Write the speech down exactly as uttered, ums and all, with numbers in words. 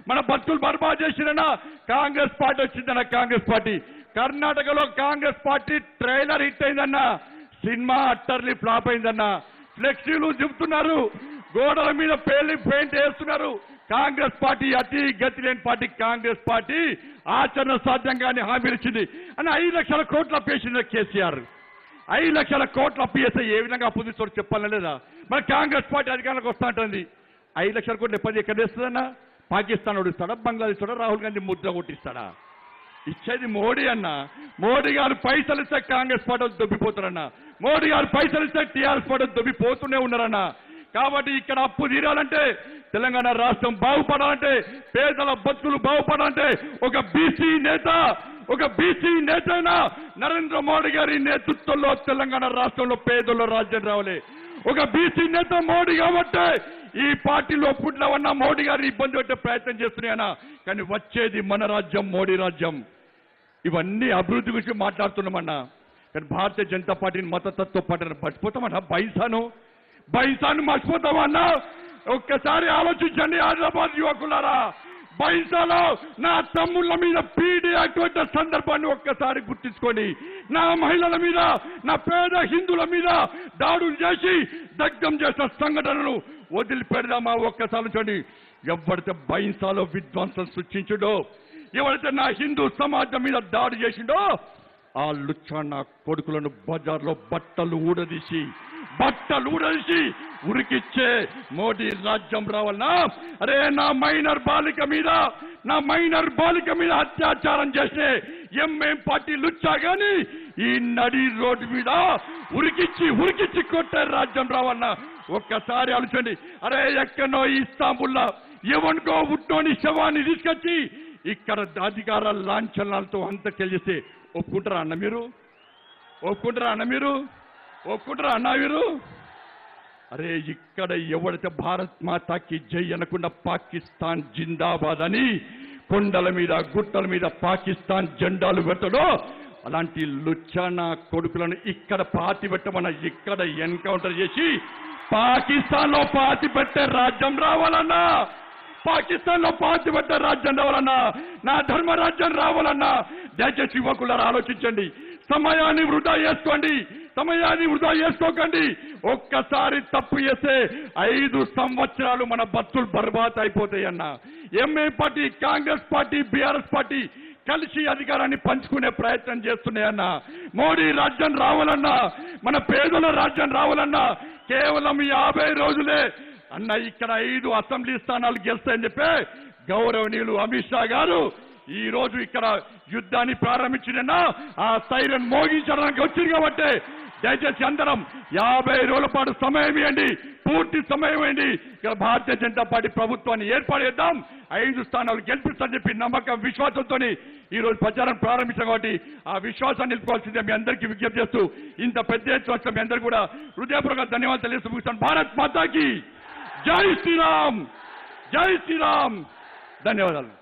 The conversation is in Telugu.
మన బతుకులు బర్బాద్ చేసిరన్నా కాంగ్రెస్ పార్టీ వచ్చిందన్న కాంగ్రెస్ పార్టీ కర్ణాటకలో కాంగ్రెస్ పార్టీ ట్రైలర్ హిట్ అయిందన్న సినిమా అట్టర్లీ ఫ్లాప్ అయిందన్న ఫ్లెక్సీలు చెబుతున్నారు గోడల మీద పేర్లు పెయింట్ వేస్తున్నారు కాంగ్రెస్ పార్టీ అతి గతి లేని పార్టీ కాంగ్రెస్ పార్టీ ఆచరణ సాధ్యంగానే హామీలు ఇచ్చింది అని ఐదు లక్షల కోట్లు అప్పేసింది కేసీఆర్ ఐదు లక్షల కోట్లు అప్పు చేస్తే ఏ విధంగా అప్పు తీసుకోవడం చెప్పాలని లేదా మరి కాంగ్రెస్ పార్టీ అధికారంలోకి వస్తా ఉంటుంది ఐదు లక్షల కోట్లు ఎప్పటి ఎక్కడ వేస్తుందన్నా పాకిస్తాన్ ఓడిస్తాడా బంగ్లాదేశ్ రాహుల్ గాంధీ ముద్ర కొట్టిస్తాడా ఇచ్చేది మోడీ అన్న మోడీ గారు పైసలు ఇస్తే కాంగ్రెస్ పార్టీ దొబ్బిపోతారన్న మోడీ గారు పైసలు ఇస్తే టీఆర్ఎస్ పార్టీ దొబ్బిపోతూనే ఉన్నారన్న కాబట్టి ఇక్కడ అప్పు తీరాలంటే తెలంగాణ రాష్ట్రం బాగుపడాలంటే పేదల బతుకులు బాగుపడాలంటే ఒక బీసీ నేత ఒక బీసీ నేత అయినా నరేంద్ర మోడీ గారి నేతృత్వంలో తెలంగాణ రాష్ట్రంలో పేదల రాజ్యం రావాలి ఒక బీసీ నేత మోడీ కాబట్టి ఈ పార్టీలో పుట్టినవన్న మోడీ గారిని ఇబ్బంది పెట్టే ప్రయత్నం చేస్తున్నాయన్నా కానీ వచ్చేది మన రాజ్యం మోడీ రాజ్యం ఇవన్నీ అభివృద్ధి గురించి మాట్లాడుతున్నామన్నా కానీ భారతీయ జనతా పార్టీని మతతత్వ పార్టీని మర్చిపోతామన్నా బైసాను బైసాను మర్చిపోతామన్నా ఒక్కసారి ఆలోచించండి హైదరాబాద్ యువకులారా బైసాలో నా తమ్ముళ్ళ మీద పీడీ అటువంటి సందర్భాన్ని ఒక్కసారి గుర్తించుకోండి నా మహిళల మీద నా పేద హిందువుల మీద దాడులు చేసి దగ్ధం చేసిన సంఘటనను వదిలిపెడదామా ఒక్కసారి చూడండి ఎవరైతే బైసాలో విధ్వంసం సృష్టించుడో ఎవరైతే నా హిందూ సమాజం మీద దాడి చేసిండో ఆ లుచ్చా నా కొడుకులను బజార్లో బట్టలు ఊడదీసి బట్టలు ఊడదీసి ఉరికిచ్చే మోడీ రాజ్యం రావాలన్నా అరే నా మైనర్ బాలిక మీద నా మైనర్ బాలిక మీద అత్యాచారం చేసే ఎంఎం పార్టీ లుచ్చా గాని ఈ నడి రోడ్డు మీద ఉరికిచ్చి ఉరికిచ్చి కొట్టే రాజ్యం రావాలన్నా ఒక్కసారి ఆలోచండి అరే ఎక్కడో ఇస్తాంబుల్లా ఎవరికో ఉట్టోని శవాన్ని తీసుకొచ్చి ఇక్కడ అధికార లాంఛనాలతో అంతకెళ్ళిస్తే ఒప్పుకుంటారా అన్న మీరు ఒప్పుకుంటారా అన్న మీరు ఒప్పుకుంటారా అన్న మీరు అరే ఇక్కడ ఎవరైతే భారత్ మాతాకి జై అనకుండా పాకిస్తాన్ జిందాబాద్ అని కొండల మీద గుట్టల మీద పాకిస్తాన్ జెండాలు పెట్టడో అలాంటి లుచ్చానా కొడుకులను ఇక్కడ పాతి పెట్టమన్న ఇక్కడ ఎన్కౌంటర్ చేసి పాకిస్తాన్ లో పాతి పెట్టే రాజ్యం రావాలన్నా పాకిస్తాన్ లో పాతి పెట్టే రాజ్యం రావాలన్నా నా ధర్మ రాజ్యం రావాలన్నా దయచేసి యువకులారా ఆలోచించండి సమయాన్ని వృధా చేసుకోండి సమయాన్ని వృధా చేసుకోకండి ఒక్కసారి తప్పు చేస్తే ఐదు సంవత్సరాలు మన బతులు బర్బాద్ అయిపోతాయన్న MA party Congress party BRS party కలిసి అధికారాన్ని పంచుకునే ప్రయత్నం చేస్తున్నాయన్న మోడీ రాజ్యం రావాలన్నా మన పేదల రాజ్యం రావాలన్నా కేవలం యాభై రోజులే అన్న ఇక్కడ ఐదు అసెంబ్లీ స్థానాలు గెలుస్తాయని చెప్పి గౌరవనీయులు అమిత్ షా గారు ఈ రోజు ఇక్కడ యుద్ధాన్ని ప్రారంభించిన ఆ సైరన్ మోగించడానికి వచ్చింది కాబట్టి దయచేసి అందరం యాభై రోజుల పాటు సమయం ఇవ్వండి పూర్తి సమయం ఇవ్వండి ఇక్కడ భారతీయ జనతా పార్టీ ప్రభుత్వాన్ని ఏర్పాటు చేద్దాం ఐదు స్థానాలు గెలిపిస్తారని చెప్పి నమ్మకం విశ్వాసంతో ఈ రోజు ప్రచారం ప్రారంభించాం కాబట్టి ఆ విశ్వాసాన్ని నిలుపుకోవాల్సిందే మీ అందరికీ విజ్ఞప్తి చేస్తూ ఇంత పెద్ద ఎత్తున మీ అందరికీ కూడా హృదయపూర్వక ధన్యవాదాలు తెలియజేస్తూ ముగిస్తాను భారత్ మాతాకి జై శ్రీరామ్ జై శ్రీరామ్ ధన్యవాదాలు.